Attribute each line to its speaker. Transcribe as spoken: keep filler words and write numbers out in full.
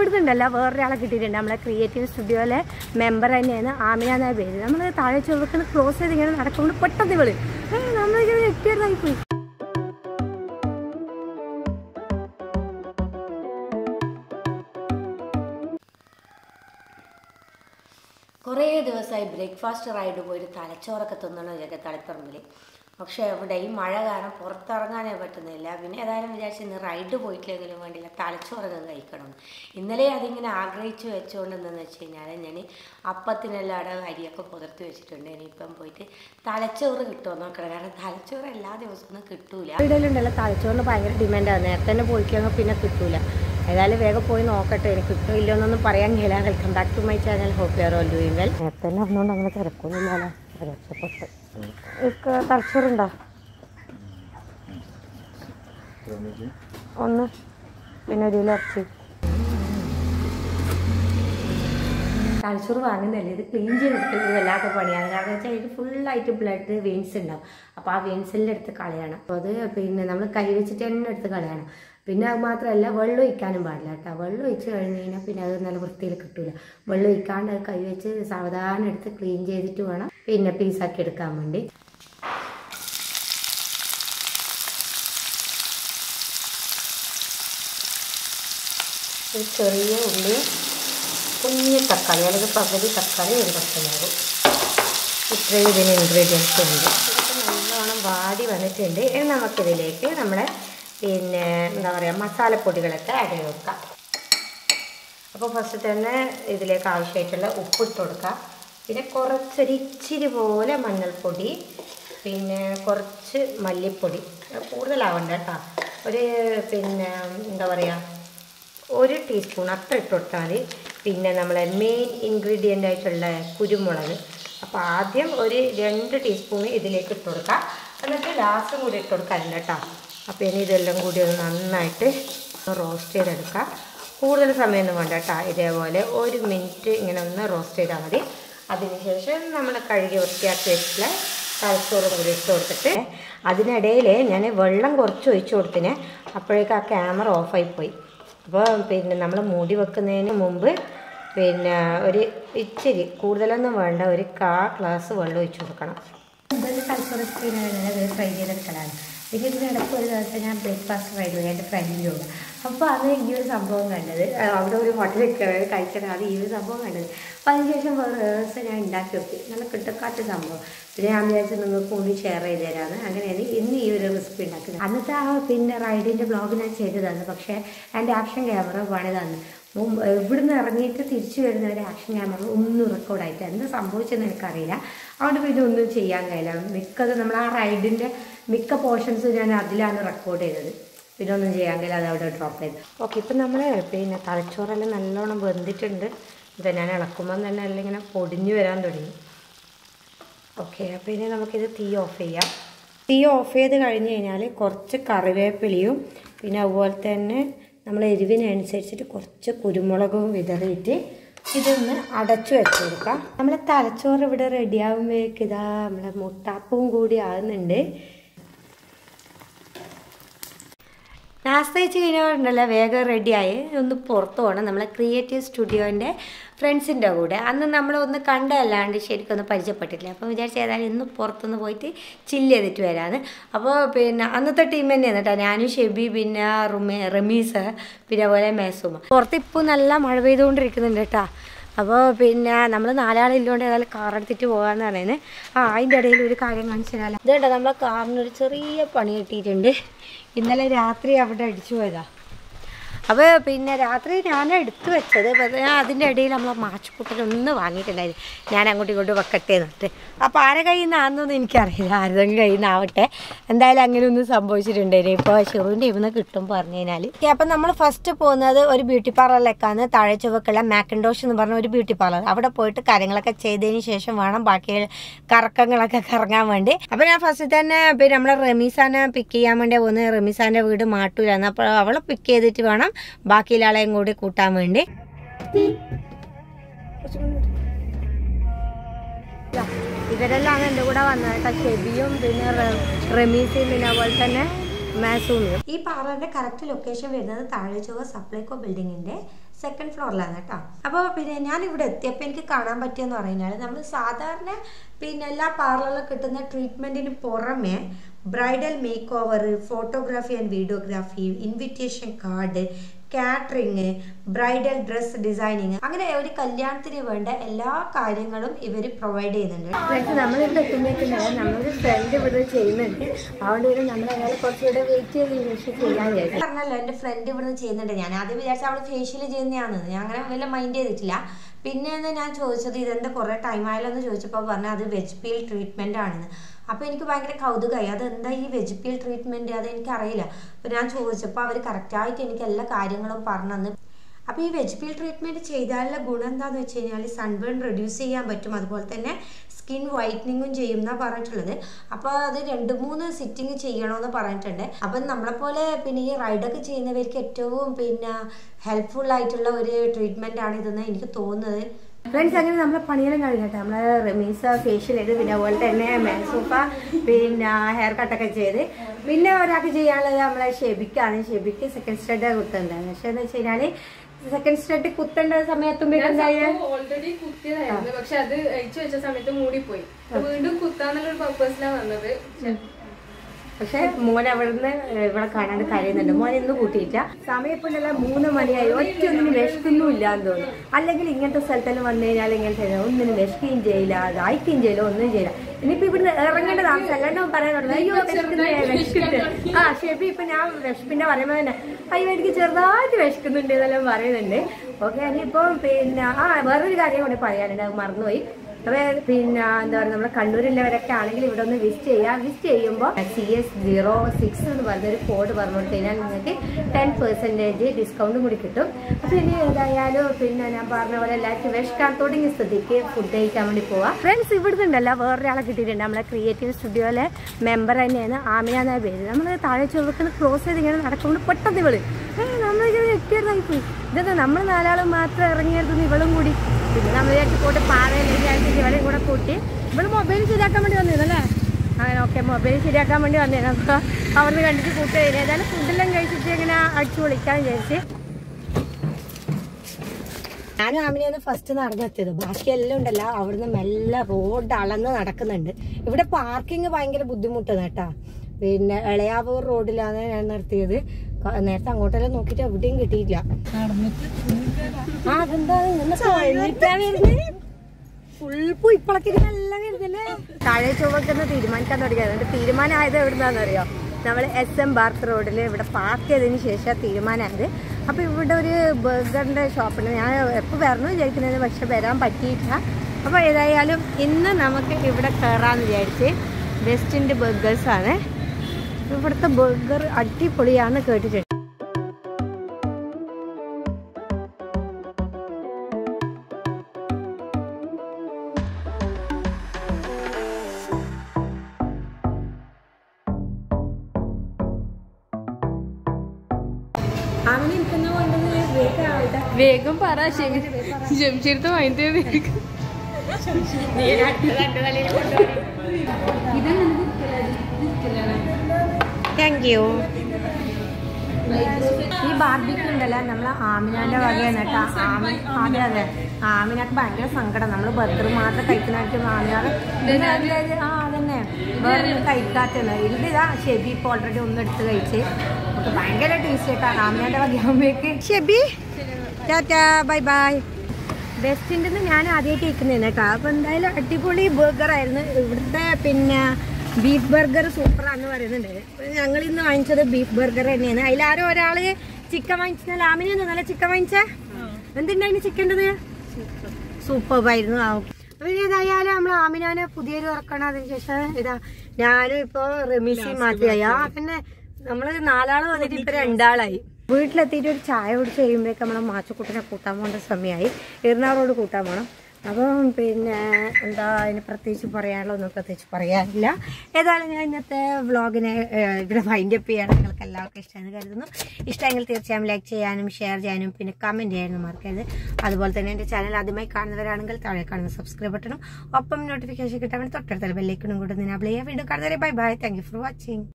Speaker 1: ഇവിടുന്നുണ്ടല്ല വേറൊരാളെ കിട്ടിയിട്ടുണ്ട്. നമ്മളെ ക്രിയേറ്റീവ് സ്റ്റുഡിയോയിലെ മെമ്പർ തന്നെയാണ്, ആമിന എന്ന പേര്. നമ്മൾ താഴെ ചൊവ്വക്കുന്ന ക്രോസ് ചെയ്ത് ഇങ്ങനെ നടക്കുമ്പോൾ പെട്ടെന്ന് ഇവള് നമ്മളിങ്ങനെ എത്തിയതായിപ്പോയി. കുറേ ദിവസമായി ബ്രേക്ക്ഫാസ്റ്റ് റൈഡ് പോയിട്ട് തലച്ചോറൊക്കെ തിന്നണം വിചാരിക്കുക തളിപ്പറമ്പിൽ. പക്ഷേ ഇവിടെ ഈ മഴ കാരണം പുറത്തിറങ്ങാനേ പറ്റുന്നില്ല. പിന്നെ ഏതായാലും വിചാരിച്ച് ഇന്ന് റൈഡ് പോയിട്ടില്ലെങ്കിലും വേണ്ടില്ല, തലച്ചോറൊക്കെ കഴിക്കണം. ഇന്നലെ അതിങ്ങനെ ആഗ്രഹിച്ച് വെച്ചുകൊണ്ടെന്ന് വെച്ച് കഴിഞ്ഞാൽ ഞാൻ അപ്പത്തിനെല്ലാം അവിടെ അരിയൊക്കെ പുതിർത്തി വെച്ചിട്ടുണ്ട്. ഇനിയിപ്പം പോയിട്ട് തലച്ചോറ് കിട്ടുമോ നോക്കണം, കാരണം തലച്ചോറ് എല്ലാ ദിവസവും കിട്ടൂല. ഇവിടെയുണ്ടല്ലോ തലച്ചോറിന് ഭയങ്കര ഡിമാൻഡാണ്. നേരത്തെ തന്നെ പോയിക്കഴിഞ്ഞാൽ പിന്നെ കിട്ടൂല. ഏതായാലും വേഗം പോയി നോക്കട്ടെ, എനിക്ക് കിട്ടുമോ ഇല്ലയെന്നൊന്നും പറയാൻ കഴിയില്ല. Welcome back to my channel, hope you are all doing well. നേരത്തെ തന്നെ ഒന്നുകൊണ്ട് അങ്ങനെ തിരക്കൊന്നുമില്ലല്ലോ. രക്ഷപ്പെട്ട് തലച്ചോറുണ്ടോ ഒന്ന്, പിന്നെ ഒരു കിലോ ഇറച്ചി. തലച്ചോറ് വാങ്ങുന്നതല്ലേ, ഇത് ക്ലീൻ ചെയ്തെടുക്കുന്നത് വല്ലാത്ത പണിയാണ്. കാരണം വെച്ചാൽ ഇത് ഫുള്ളായിട്ട് ബ്ലഡ് വെയിൻസ് ഉണ്ടാവും. അപ്പോൾ ആ വെയിൻസിൻ്റെ അടുത്ത് കളയണം. അപ്പോൾ അത് പിന്നെ നമ്മൾ കൈ വെച്ചിട്ട് തന്നെ എടുത്ത് കളയണം. പിന്നെ അത് മാത്രമല്ല വെള്ളം ഒഴിക്കാനും പാടില്ല കേട്ടോ. വെള്ളം ഒഴിച്ച് കഴിഞ്ഞ് കഴിഞ്ഞാൽ പിന്നെ അത് നല്ല വൃത്തിയിൽ കിട്ടില്ല. വെള്ളം ഒഴിക്കാണ്ട് അത് കൈ വെച്ച് സാവധാനം എടുത്ത് ക്ലീൻ ചെയ്തിട്ട് വേണം പിന്നെ പീസാക്കി എടുക്കാൻ വേണ്ടി. ഒരു ചെറിയ ഉള്ളി, കുഞ്ഞ് തക്കാളി, അല്ലെങ്കിൽ പകുതി തക്കാളി, ഒരു പച്ചമുളകും, ഇത്രയും ഇതിന് ഇൻഗ്രീഡിയൻസ് ഉണ്ട്. ഇതൊക്കെ നല്ലോണം വാടി വന്നിട്ടുണ്ട്. ഇനി നമുക്കിതിലേക്ക് നമ്മളെ പിന്നെ എന്താ പറയുക മസാലപ്പൊടികളൊക്കെ ആഡ് ചെയ്ത് കൊടുക്കാം. അപ്പോൾ ഫസ്റ്റ് തന്നെ ഇതിലേക്ക് ആവശ്യമായിട്ടുള്ള ഉപ്പിട്ട് കൊടുക്കുക. പിന്നെ കുറച്ചൊരു ഇച്ചിരി പോലെ മഞ്ഞൾപ്പൊടി, പിന്നെ കുറച്ച് മല്ലിപ്പൊടി, കൂടുതലാവണ്ട കേട്ടോ. ഒരു പിന്നെ എന്താ പറയുക ഒരു ടീസ്പൂൺ അത്ര ഇട്ട് കൊടുത്താൽ മതി. പിന്നെ നമ്മളെ മെയിൻ ഇൻഗ്രീഡിയൻ്റ് ആയിട്ടുള്ള കുരുമുളക്, അപ്പോൾ ആദ്യം ഒരു രണ്ട് ടീസ്പൂൺ ഇതിലേക്ക് ഇട്ട് കൊടുക്കുക. എന്നിട്ട് ലാസ്റ്റും കൂടി ഇട്ട് കൊടുക്കാറുണ്ട് കേട്ടോ. അപ്പോൾ ഇനി ഇതെല്ലാം കൂടി ഒന്ന് നന്നായിട്ട് റോസ്റ്റ് ചെയ്തെടുക്കുക. കൂടുതൽ സമയമൊന്നും വേണ്ട കേട്ടോ. ഇതേപോലെ ഒരു മിനിറ്റ് ഇങ്ങനെ ഒന്ന് റോസ്റ്റ് ചെയ്താൽ മതി. അതിനുശേഷം നമ്മൾ കഴുകി വൃത്തിയാക്കി വെച്ചിട്ടുള്ള തലച്ചോറും കൂടി ഇട്ട് കൊടുത്തിട്ട് അതിനിടയിൽ ഞാൻ വെള്ളം കുറച്ച് ഒഴിച്ചു കൊടുത്തിന്. അപ്പോഴേക്കും ആ ക്യാമറ ഓഫായിപ്പോയി. അപ്പോൾ പിന്നെ നമ്മൾ മൂടി വെക്കുന്നതിന് മുമ്പ് പിന്നെ ഒരു ഇച്ചിരി കൂടുതലൊന്നും വേണ്ട, ഒരു കാ ഗ്ലാസ് വെള്ളം ഒഴിച്ചു കൊടുക്കണം. തലച്ചോറ് ഫ്രൈ ചെയ്തെടുക്കലാണ്. പിന്നെ ഇതിനിടയ്ക്ക് ഒരു ദിവസം ഞാൻ ബ്രേക്ക്ഫാസ്റ്റ് റൈഡ് പോയി എൻ്റെ ഫ്രണ്ടിൻ്റെ കൂടെ. അപ്പോൾ അത് ഈ ഒരു സംഭവം കണ്ടത്, അവിടെ ഒരു ഹോട്ടലിൽ കഴിച്ചതാണ് ഈ ഒരു സംഭവം കണ്ടത്. അപ്പോൾ അതിനുശേഷം വേറെ ദിവസം ഞാൻ ഉണ്ടാക്കി വെക്കും. നല്ല കിട്ടക്കാത്ത സംഭവം. പിന്നെ ഞാൻ വിചാരിച്ച് നിങ്ങൾക്ക് കൂടി ഷെയർ ചെയ്ത് തരാമെന്ന്. അങ്ങനെയാണ് ഇന്ന് ഈ ഒരു റെസിപ്പി ഉണ്ടാക്കുന്നത്. അന്നത്തെ ആ പിന്നെ റൈഡിൻ്റെ ബ്ലോഗ് ഞാൻ ചെയ്തതാണ്. പക്ഷേ എൻ്റെ ആക്ഷൻ ക്യാമറ പണിതാണ്. ഇവിടുന്ന് ഇറങ്ങിയിട്ട് തിരിച്ചു വരുന്ന ഒരു ആക്ഷൻ ക്യാമറ ഒന്നും റെക്കോർഡായിട്ട് എന്താ സംഭവിച്ചെന്ന് എനിക്കറിയില്ല. അതുകൊണ്ട് പിന്നെ ഒന്നും ചെയ്യാൻ കഴിയില്ല. മിക്കത് നമ്മൾ ആ റൈഡിൻ്റെ മിക്ക പോർഷൻസ് ഞാൻ അതിലാണ് റെക്കോർഡ് ചെയ്തത്. പിന്നെ ഒന്നും ചെയ്യാൻ കഴിയില്ല, അത് അവിടെ ഡ്രോപ്പ് ചെയ്ത്. ഓക്കെ, ഇപ്പം നമ്മൾ പിന്നെ തലച്ചോറെല്ലാം നല്ലോണം വെന്തിട്ടുണ്ട്. ഇത് ഞാൻ ഇളക്കുമ്പോൾ തന്നെ എല്ലാം ഇങ്ങനെ പൊടിഞ്ഞു വരാൻ തുടങ്ങി. ഓക്കെ, അപ്പോൾ ഇനി നമുക്കിത് തീ ഓഫ് ചെയ്യാം. തീ ഓഫ് ചെയ്ത് കഴിഞ്ഞ് കഴിഞ്ഞാൽ കുറച്ച് കറിവേപ്പിലയും പിന്നെ അതുപോലെ തന്നെ നമ്മൾ എരിവിനനുസരിച്ചിട്ട് കുറച്ച് കുരുമുളകും വിതറിയിട്ട് ഇതൊന്ന് അടച്ചു വെച്ച് കൊടുക്കാം. നമ്മളെ തലച്ചോറ് ഇവിടെ റെഡിയാകുമ്പോഴേക്ക് ഇതാ നമ്മളെ മുട്ടാപ്പവും കൂടി ആകുന്നുണ്ട്. നാസ്ത വെച്ച് കഴിഞ്ഞാൽ വേഗം റെഡിയായി ഒന്ന് പുറത്ത് പോകണം. നമ്മളെ ക്രിയേറ്റീവ് സ്റ്റുഡിയോൻ്റെ ഫ്രണ്ട്സിൻ്റെ കൂടെ അന്ന് നമ്മളൊന്ന് കണ്ടല്ലാണ്ട് ശരിക്കൊന്നും പരിചയപ്പെട്ടിട്ടില്ല. അപ്പം വിചാരിച്ച ഏതായാലും ഇന്ന് പുറത്തുനിന്ന് പോയിട്ട് ചില്ല് ചെയ്തിട്ട് വരാമെന്ന്. അപ്പോൾ പിന്നെ അന്നത്തെ ടീം തന്നെയാണ് കേട്ടോ. ഞാനും ഷെബി, പിന്നെ റുമേ റമീസ്, പിന്നെ അതുപോലെ മേസുമ. പുറത്ത് ഇപ്പോൾ നല്ല മഴ പെയ്തുകൊണ്ടിരിക്കുന്നുണ്ട് കേട്ടോ. അപ്പോൾ പിന്നെ നമ്മൾ നാലാളില്ലോണ്ട് ഏതായാലും കാർ എടുത്തിട്ട് പോകാമെന്ന് പറയുന്നത്. ആ അതിൻ്റെ ഇടയിൽ ഒരു കാര്യം കാണിച്ചു തരാമല്ലോ. ഇതുണ്ട്, നമ്മളെ കാറിനൊരു ചെറിയ പണി കിട്ടിയിട്ടുണ്ട്. ഇന്നലെ രാത്രി അവിടെ അടിച്ചു പോയതാ. അപ്പോൾ പിന്നെ രാത്രി ഞാൻ എടുത്തു വെച്ചത്. ഞാൻ അതിൻ്റെ ഇടയിൽ നമ്മൾ മാച്ചുകൂട്ടലൊന്ന് വാങ്ങിയിട്ടുണ്ടായിരുന്നു. ഞാൻ അങ്ങോട്ടും ഇങ്ങോട്ടും വെക്കട്ടെ എന്നിട്ട്. അപ്പോൾ ആരെ കയ്യിൽ നിന്നാണെന്നൊന്നും എനിക്കറിയില്ല, ആരുടെയും കയ്യിൽ നിന്നാവട്ടെ. എന്തായാലും അങ്ങനെ ഒന്നും സംഭവിച്ചിട്ടുണ്ടായിരുന്നു. ഇപ്പോൾ ഷെറുവിൻ്റെ ഇവിടുന്ന് കിട്ടും പറഞ്ഞു കഴിഞ്ഞാൽ. അപ്പം നമ്മൾ ഫസ്റ്റ് പോകുന്നത് ഒരു ബ്യൂട്ടി പാർലറിലേക്കാണ്. താഴെ ചുവക്കുള്ള മാക്കിൻഡോഷ് എന്ന് പറഞ്ഞ ഒരു ബ്യൂട്ടി പാർലർ. അവിടെ പോയിട്ട് കാര്യങ്ങളൊക്കെ ചെയ്തതിന് ശേഷം വേണം ബാക്കി കറക്കങ്ങളൊക്കെ കറങ്ങാൻ വേണ്ടി. അപ്പോൾ ഞാൻ ഫസ്റ്റ് തന്നെ പിന്നെ നമ്മളെ റമീസാനെ പിക്ക് ചെയ്യാൻ വേണ്ടി പോകുന്നത്. റമീസാൻ്റെ വീട് മാട്ടൂരാണ്. അപ്പോൾ അവളെ പിക്ക് ചെയ്തിട്ട് വേണം ബാക്കിയുള്ള ആളെയും കൂടി കൂട്ടാൻ വേണ്ടി. ഇവരെല്ലാം എൻ്റെ കൂടെ വന്നേട്ടാ. ഷെബിയും പിന്നെ റമീസും പിന്നെ അതുപോലെ തന്നെ മാസൂമിയും. ഈ പാർലറിന്റെ കറക്റ്റ് ലൊക്കേഷൻ വരുന്നത് താഴെ ചൊവ്വ സപ്ലൈകോ ബിൽഡിങ്ങിന്റെ സെക്കൻഡ് ഫ്ലോറിലാണ് കേട്ടോ. അപ്പോൾ പിന്നെ ഞാൻ ഇവിടെ എത്തിയപ്പോൾ എനിക്ക് കാണാൻ പറ്റിയെന്ന് പറഞ്ഞാൽ നമ്മൾ സാധാരണ പിന്നെ എല്ലാ പാർലറിലും കിട്ടുന്ന ട്രീറ്റ്മെൻറ്റിന് പുറമെ bridal make over, photography and videography, invitation card, catering, bridal dress designing, അങ്ങനെ ഒരു കല്യാണത്തിന് വേണ്ട എല്ലാ കാര്യങ്ങളും ഇവർ പ്രൊവൈഡ് ചെയ്യുന്നുണ്ട്. നമ്മളിവിടെ എത്തുമ്പോഴേക്കുണ്ടായാൽ നമ്മളൊരു ഫ്രണ്ട് ഇവിടെ ചെയ്യുന്നുണ്ട്. അതുകൊണ്ട് നമ്മൾ അയാൾ കുറച്ചുകൂടെ വെയിറ്റ് ചെയ്ത് ഇൻവെസ്റ്റ് ചെയ്യാൻ വിചാരിച്ചു. പറഞ്ഞല്ലോ എൻ്റെ ഫ്രണ്ട് ഇവിടുന്ന് ചെയ്യുന്നുണ്ട്. ഞാൻ ആദ്യം വിചാരിച്ച അവൾ ഫേഷ്യൽ ചെയ്യുന്നതാണെന്ന്. ഞാൻ അങ്ങനെ വല്ല മൈൻഡ് ചെയ്തിട്ടില്ല. പിന്നെയാണ് ഞാൻ ചോദിച്ചത് ഇതെന്താ കുറേ ടൈം ആയാലോ എന്ന് ചോദിച്ചപ്പോൾ പറഞ്ഞാൽ അത് വെജ് പീൽ ട്രീറ്റ്മെൻ്റ് ആണെന്ന്. അപ്പോൾ എനിക്ക് ഭയങ്കര കൗതുകമായി, അതെന്താ ഈ വെജ് പീൽ ട്രീറ്റ്മെൻറ്റ്, അതെനിക്കറിയില്ല. അപ്പോൾ ഞാൻ ചോദിച്ചപ്പോൾ അവർ കറക്റ്റായിട്ട് എനിക്ക് എല്ലാ കാര്യങ്ങളും പറഞ്ഞു തന്നു. അപ്പോൾ ഈ വെജ് പീൽ ട്രീറ്റ്മെൻറ്റ് ചെയ്താലുള്ള ഗുണം എന്താണെന്ന് വെച്ച് കഴിഞ്ഞാൽ സൺബേൺ റെഡ്യൂസ് ചെയ്യാൻ പറ്റും, അതുപോലെ തന്നെ സ്കിൻ വൈറ്റനിങ്ങും ചെയ്യും എന്നാണ് പറഞ്ഞിട്ടുള്ളത്. അപ്പോൾ അത് രണ്ട് മൂന്ന് സിറ്റിങ് ചെയ്യണമെന്ന് പറഞ്ഞിട്ടുണ്ട്. അപ്പം നമ്മളെപ്പോലെ പിന്നെ ഈ റൈഡൊക്കെ ചെയ്യുന്നവർക്ക് ഏറ്റവും പിന്നെ ഹെൽപ്ഫുൾ ആയിട്ടുള്ള ഒരു ട്രീറ്റ്മെൻ്റ് ആണ് ഇതെന്ന് എനിക്ക് തോന്നുന്നത്. ഫ്രണ്ട്സ്, അങ്ങനെ നമ്മളെ പണിയെല്ലാം കഴിഞ്ഞിട്ട് നമ്മളെ റമീസ ഫേഷ്യൽ ചെയ്ത് പിന്നെ അതുപോലെ തന്നെ മെൻസൂഫ പിന്നെ ഹെയർ കട്ടൊക്കെ ചെയ്ത് പിന്നെ ഒരാൾക്ക് ചെയ്യാനുള്ളത് നമ്മളെ ഷെബിക്കാണ്. ഷെബിക്ക് സെക്കൻഡ് സ്റ്റഡ് കുത്തുന്നുണ്ട്. പക്ഷെ എന്താ വെച്ച് കഴിഞ്ഞാൽ സെക്കൻഡ് സ്റ്റഡ് കുത്തേണ്ട സമയത്തുമ്പോഴേക്കും
Speaker 2: ഓൾറെഡി കുത്തിയതായിരുന്നു. പക്ഷെ അത് അയച്ചു വെച്ച സമയത്ത് മൂടിപ്പോയി. വീണ്ടും കുത്താന്നുള്ളൊരു പർപ്പസിലാണ് വന്നത്.
Speaker 1: പക്ഷെ മോൻ അവിടുന്ന് ഇവിടെ കാണാണ്ട് കരയുന്നുണ്ട്. മോനെ ഒന്നും കൂട്ടിയില്ല. സമയം ഇപ്പൊ മൂന്ന് മണിയായി, ഒറ്റ ഒന്നിനും വിശക്കൊന്നും ഇല്ലാന്ന് തോന്നുന്നു. അല്ലെങ്കിൽ ഇങ്ങനത്തെ സ്ഥലത്തെല്ലാം വന്നു കഴിഞ്ഞാൽ ഇങ്ങനത്തെ ഒന്നിനും വിശക്കുകയും ചെയ്യില്ല, ദാഹിക്കുകയും ചെയ്യില്ല, ഒന്നും ചെയ്യില്ല. ഇനിയിപ്പോ ഇവിടുന്ന് ഇറങ്ങേണ്ട താമസം അല്ലാണ്ട് പറയാൻ തുടങ്ങി അയ്യോ വിശക്കുന്നേ വിശക്കുന്നുണ്ട്. ആ ഷെബി ഇപ്പൊ ഞാൻ വിശപ്പിന്റെ പറയുമ്പോ തന്നെ അയ്യോ എനിക്ക് ചെറുതായിട്ട് വിശക്കുന്നുണ്ട് എന്നെല്ലാം പറയുന്നുണ്ട്. ഓക്കെ, ഇനിയിപ്പോ പിന്നെ ആ വേറൊരു കാര്യം കൂടി പറയാനുണ്ട്, അത് മറന്നുപോയി. അപ്പൊ പിന്നെ എന്താ പറയുക, നമ്മുടെ കണ്ണൂരിലുള്ളവരൊക്കെ ആണെങ്കിൽ ഇവിടെ ഒന്ന് വിസിറ്റ് ചെയ്യാം. വിസിറ്റ് ചെയ്യുമ്പോൾ സി എസ് സീറോ സിക്സ് എന്ന് പറഞ്ഞൊരു കോഡ് പറഞ്ഞു കൊടുത്തു കഴിഞ്ഞാൽ നിങ്ങൾക്ക് ടെൻ പെർസെൻറ്റേജ് ഡിസ്കൗണ്ടും കൂടി കിട്ടും. അപ്പൊ ഇനി ഏതായാലും പിന്നെ ഞാൻ പറഞ്ഞ പോലെ എല്ലാവർക്കും വിശക്കാൻ തുടങ്ങിയ സ്ഥിതിക്ക് ഫുഡ് കഴിക്കാൻ വേണ്ടി പോവാം. ഫ്രണ്ട്സ്, ഇവിടുന്ന് ഉണ്ടല്ലോ വേറൊരാളെ കിട്ടിയിട്ടുണ്ട്. നമ്മളെ ക്രിയേറ്റീവ് സ്റ്റുഡിയോയിലെ മെമ്പർ തന്നെയാണ് ആമിന എന്ന പേര്. നമ്മൾ താഴെ ചുവക്കുന്ന ക്രോസ് ചെയ്ത് ഇങ്ങനെ നടക്കുമ്പോൾ പെട്ടെന്ന് ഇവള് നമ്മളിങ്ങനെ എത്തിയതായി പോയി. ഇതെന്താ നമ്മൾ നാലാളും മാത്രം ഇറങ്ങിയെടുത്തുനിന്ന് ഇവളും കൂടി പിന്നെ നമ്മൾ വിചാരിച്ച് പോയിട്ട് പാറയിലേക്ക് ഇവളെയും കൂടെ കൂട്ടി ഇവള് മൊബൈൽ ശരിയാക്കാൻ വേണ്ടി വന്നിരുന്നല്ലേ. അങ്ങനെ ഓക്കെ, മൊബൈൽ ശരിയാക്കാൻ വേണ്ടി വന്നിരുന്നു. അപ്പോൾ അവിടുന്ന് കണ്ടിട്ട് കൂട്ടി കഴിഞ്ഞാൽ ഏതായാലും ഫുഡെല്ലാം കഴിച്ചിട്ട് ഇങ്ങനെ അടിച്ചു പൊളിക്കാൻ വിചാരിച്ച് ഞാനും ആമിനെയാണ് ഫസ്റ്റ് നടന്നെത്തിയത്. ബാക്കിയെല്ലാം ഉണ്ടല്ലോ അവിടുന്ന് മെല്ലെ റോഡ് അളന്ന് നടക്കുന്നുണ്ട്. ഇവിടെ പാർക്കിങ് ഭയങ്കര ബുദ്ധിമുട്ടാണ് കേട്ടാ. പിന്നെ എളയാവൂർ റോഡിലാണ് ഞാൻ നിർത്തിയത്. നേരത്തെ അങ്ങോട്ടെല്ലാം നോക്കിയിട്ട് എവിടെയും കിട്ടിയില്ല. ആ അതെന്താ ഫുൾ ഇപ്പളൊക്കെ എല്ലാം വരുന്നല്ലേ. താഴെ ചുവക്കുന്ന തീരുമാനിക്കാൻ തുടങ്ങിയത്. എന്നിട്ട് തീരുമാനമായത് എവിടുന്നാന്നറിയോ, നമ്മൾ എസ് എം ബാർത്ത് റോഡിൽ ഇവിടെ പാർക്ക് ചെയ്തതിന് ശേഷം തീരുമാനമായത്. അപ്പോൾ ഇവിടെ ഒരു ബർഗറിൻ്റെ ഷോപ്പുണ്ട്. ഞാൻ എപ്പോൾ വരണം വിചാരിക്കുന്നത്, പക്ഷെ വരാൻ പറ്റിയിട്ടില്ല. അപ്പോൾ ഏതായാലും ഇന്ന് നമുക്ക് ഇവിടെ കയറാമെന്ന് വിചാരിച്ച്. വെസ്റ്റിൻ്റെ ബർഗേഴ്സാണ്. ഇവിടുത്തെ ബർഗർ അടിപൊളിയാന്ന് കേട്ടിട്ടുണ്ട്.
Speaker 2: വേഗം പറ, ജംഷീർത്ത് വാങ്ങിത്തേ.
Speaker 1: Thank you. ഈ ബാർബിക്യൂ ഉണ്ടല്ലോ നമ്മളെ ആമിനാന്റെ വകയാണ് കേട്ടോ. ആമിൻ അതെ അതെ ആമിനക്ക് ഭയങ്കര സങ്കടം. നമ്മൾ ബർഗർ മാത്രം കഴിക്കുന്നതായിരിക്കും ആമിനാറ്. ആ അതന്നെ വേറെ കഴിക്കാത്തത്. ഇതിതാ ഷെബി ഇപ്പോൾ ഓൾറെഡി ഒന്നെടുത്ത് കഴിച്ച് നമുക്ക് ഭയങ്കര ടേസ്റ്റ് കേട്ടോ ആമിനാന്റെ വകയാകുമ്പോഴേക്ക്. Shebi tata bye bye. ബെസ്റ്റിൻ്റെ ഞാൻ ആദ്യമായിട്ട് കഴിക്കുന്നതാണ് കേട്ടോ. അപ്പോൾ എന്തായാലും അടിപൊളി ബർഗറായിരുന്നു ഇവിടുത്തെ. പിന്നെ ബീഫ് ബർഗർ സൂപ്പറാന്ന് പറയുന്നുണ്ട്. ഞങ്ങൾ ഇന്ന് വാങ്ങിച്ചത് ബീഫ് ബർഗർ തന്നെയാണ്. അതിലാരും ഒരാള് ചിക്കൻ വാങ്ങിച്ചാൽ ആമിനെന്ന് നല്ല ചിക്കൻ വാങ്ങിച്ചാ എന്തുണ്ടായിരുന്നു ചിക്കൻ്റെത് സൂപ്പറായിരുന്നു. ആ അപ്പൊ ഏതായാലും നമ്മൾ ആമിനാനെ പുതിയൊരു ഇറക്കണം. അതിന് ശേഷം ഇതാ ഞാനും ഇപ്പൊ റമീസി മാത്രമായി. ആ പിന്നെ നമ്മള് നാലാള് വന്നിട്ട് ഇപ്പൊ രണ്ടാളായി. വീട്ടിലെത്തിയിട്ട് ഒരു ചായ കുടിച്ച് കഴിയുമ്പോഴേക്ക് നമ്മളെ മാച്ചക്കുട്ടിനെ കൂട്ടാൻ പോകേണ്ട സമയമായി. എറണാകുളത്തോട് കൂട്ടാൻ പോകണം. അപ്പം പിന്നെ എന്താ അതിന് പ്രത്യേകിച്ച് പറയാനുള്ള ഒന്നും പ്രത്യേകിച്ച് പറയാനില്ല. ഏതായാലും ഞാൻ ഇന്നത്തെ വ്ളോഗിനെ ഇവിടെ വൈൻഡ് അപ്പ് ചെയ്യണം. നിങ്ങൾക്ക് എല്ലാവർക്കും ഇഷ്ടമെന്ന് കരുതുന്നു. ഇഷ്ടമെങ്കിൽ തീർച്ചയായും ലൈക്ക് ചെയ്യാനും ഷെയർ ചെയ്യാനും പിന്നെ കമൻറ്റ് ചെയ്യാനും മറക്കരുത്. അതുപോലെ തന്നെ എൻ്റെ ചാനൽ ആദ്യമായി കാണുന്നവരാണെങ്കിൽ താഴെ കാണുന്ന സബ്സ്ക്രൈബ് ബട്ടണും ഒപ്പം നോട്ടിഫിക്കേഷൻ കിട്ടാൻ വേണ്ടി തൊട്ടടുത്ത ബെല്ലൈക്കണും കൂടെ എനേബിൾ ചെയ്യുക. വീണ്ടും കാണുന്നവരെ bye bye. Thank you for watching.